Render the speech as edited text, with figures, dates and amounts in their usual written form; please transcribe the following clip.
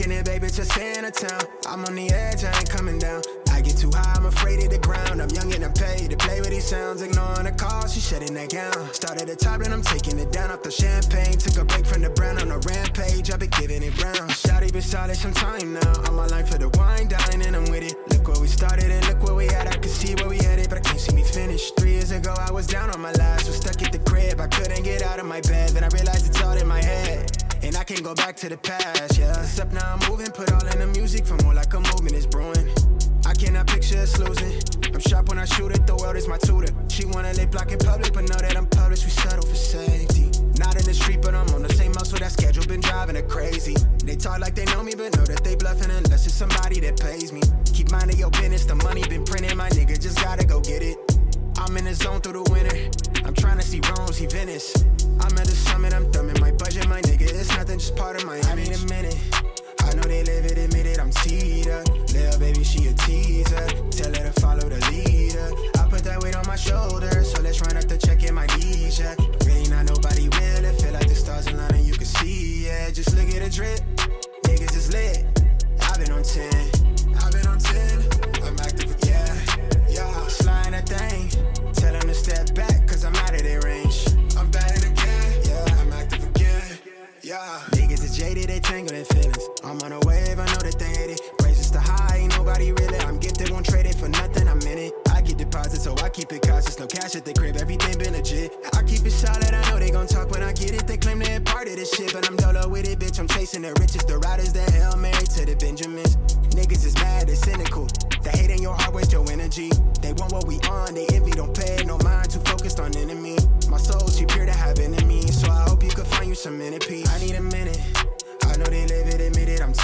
Kicking it, baby, to Santa Town. I'm on the edge, I ain't coming down. I get too high, I'm afraid of the ground. I'm young and I'm paid to play with these sounds. Ignoring the call, she shedding that gown. Start at the top and I'm taking it down off the champagne. Took a break from the brown on a rampage. I've been giving it brown. Shawty been solid some time now. I'm my life for the wine, dine, and I'm with it. Look where we started and look where we at. I can see where we headed, but I can't see me finish. 3 years ago, I was down on my last. Was stuck at the crib, I couldn't get out of my bed. Then I realized it's all in my head, and I can't go back to the past, yeah. Except now I'm moving, put all in the music for more like a movement is brewing. I cannot picture us losing. I'm sharp when I shoot it, the world is my tutor. She wanna lay block in public, but know that I'm published, we settle for safety. Not in the street, but I'm on the same muscle, that schedule been driving her crazy. They talk like they know me, but know that they bluffing unless it's somebody that pays me. Keep minding your business, the money been printing, my nigga just gotta go get it. I'm in the zone through the winter. I'm trying to see Rome, see Venice. I'm at the summit, I'm thumbing my budget, my nigga. It's nothing, just part of my image. I need a minute. I know they live it, admit it, I'm teed up. Little baby, she a teaser. Tell her to follow the leader. I put that weight on my shoulders, so let's run up the check in my knees, yeah. Really not nobody real, it feel like the stars align and you can see, yeah. Just look at the drip, niggas is lit. I've been on 10, I've been on 10. I'm active, yeah. Sliding that thing, tell them to step back, cause I'm out of their range. I'm batting again, yeah, I'm active again, yeah. Niggas is jaded, they tangled in feelings. I'm on a wave, I know that they hate it. Praises to high, ain't nobody really. I'm gifted, won't trade it for nothing, I'm in it. I get deposits, so I keep it cautious. No cash at the crib, everything been legit. I keep it solid, I know they gon' talk when I get it. They claim they're part of this shit, but I'm dolo with it, bitch. I'm chasing the riches, the riders, the Hail Mary to the Benjamins. Niggas is mad, they cynical. The hate in your heart, waste your energy. They want what we on, they envy, don't pay no mind, too focused on enemy. My soul's too pure to have enemies, so I hope you could find you some inner peace. I need a minute. I know they live it, admit it, I'm